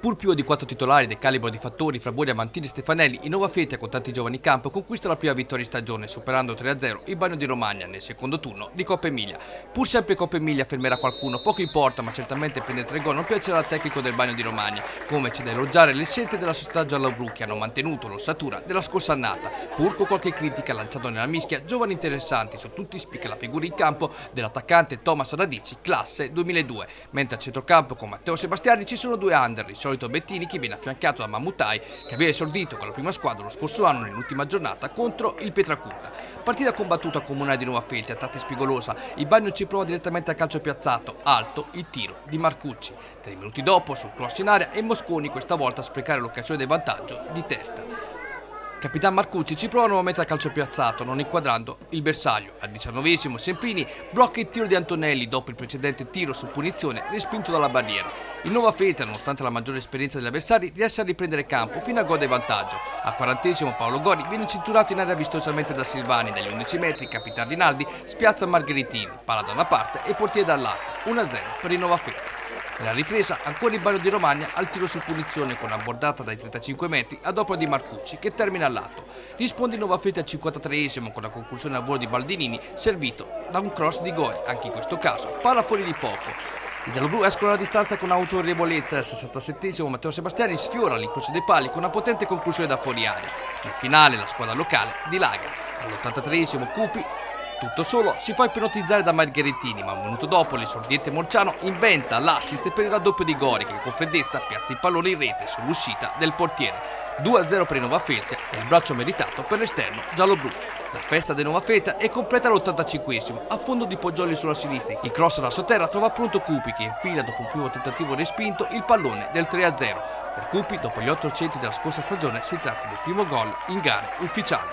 Pur più di 4 titolari del calibro di Fattori, Fraboni, Mantini e Stefanelli, il Nova Feltre con tanti giovani in campo conquista la prima vittoria in stagione superando 3-0 il Bagno di Romagna nel secondo turno di Coppa Emilia. Pur sempre Coppa Emilia fermerà qualcuno, poco importa, ma certamente prendere 3 gol non piacerà al tecnico del Bagno di Romagna, come c'è da elogiare le scelte della società gialloblu che hanno mantenuto l'ossatura della scorsa annata, pur con qualche critica lanciato nella mischia giovani interessanti. Su tutti spicca la figura in campo dell'attaccante Thomas Radici, classe 2002, mentre a centrocampo con Matteo Sebastiani ci sono due under, il solito Bettini che viene affiancato da Mammutai che aveva esordito con la prima squadra lo scorso anno nell'ultima giornata contro il Pietracuta. Partita combattuta comunale di Nova Feltre, a tratti spigolosa, il Bagno ci prova direttamente a calcio piazzato, alto il tiro di Marcucci. 3 minuti dopo sul cross in area e Mosconi questa volta a sprecare l'occasione del vantaggio di testa. Capitan Marcucci ci prova nuovamente a calcio piazzato, non inquadrando il bersaglio. Al 19esimo Semprini blocca il tiro di Antonelli dopo il precedente tiro su punizione respinto dalla barriera. Il Nova Feltre, nonostante la maggiore esperienza degli avversari, riesce a riprendere campo fino al gol del vantaggio. Al 40esimo Paolo Gori viene cinturato in area vistosamente da Silvani. Dagli 11 metri Capitan Rinaldi spiazza Margheritini, palla da una parte e portiere dall'altra, 1-0 per il Nova Feltre. Nella ripresa ancora il Bagno di Romagna al tiro su punizione con una bordata dai 35 metri ad opera di Marcucci che termina al lato. Risponde il Nova Feltre al 53esimo con la conclusione al volo di Baldinini servito da un cross di Gori, anche in questo caso palla fuori di poco. I gialloblu escono alla distanza con autorevolezza. Al 67esimo Matteo Sebastiani sfiora l'incrocio dei pali con una potente conclusione da fuori area. Nel finale la squadra locale dilaga. All'83esimo Cupi, tutto solo, si fa ipnotizzare da Margheritini, ma un minuto dopo l'esordiente Morciano inventa l'assist per il raddoppio di Gori che con freddezza piazza il pallone in rete sull'uscita del portiere. 2-0 per il Nova Feltre e il braccio meritato per l'esterno gialloblu. La festa del Nova Feltre è completa all'85esimo, a fondo di Poggioli sulla sinistra. Il cross alla sotterra trova pronto Cupi che infila dopo un primo tentativo respinto il pallone del 3-0. Per Cupi, dopo gli 8 centri della scorsa stagione, si tratta del primo gol in gare ufficiali.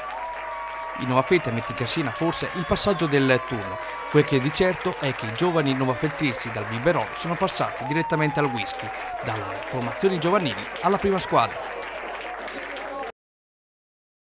Il Nova Feltre mette in cascina forse il passaggio del turno. Quel che è di certo è che i giovani novafeltristi dal biberon sono passati direttamente al whisky, dalle formazioni giovanili alla prima squadra.